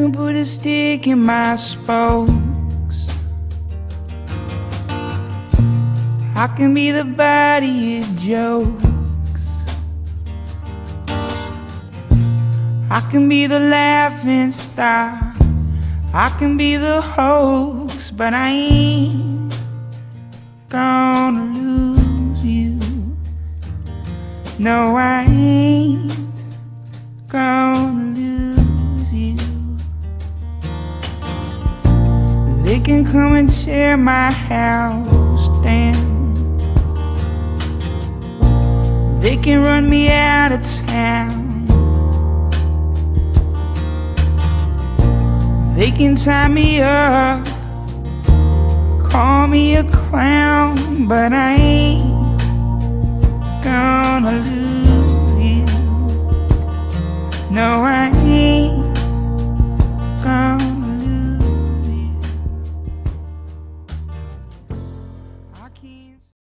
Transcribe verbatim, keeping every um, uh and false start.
can put a stick in my spokes. I can be the butt of your jokes. I can be the laughing stock. I can be the hoax, but I ain't gonna lose you. No, I ain't gonna lose you. They can come and tear my house down. They can run me out of town. They can tie me up, call me a clown, but I ain't gonna lose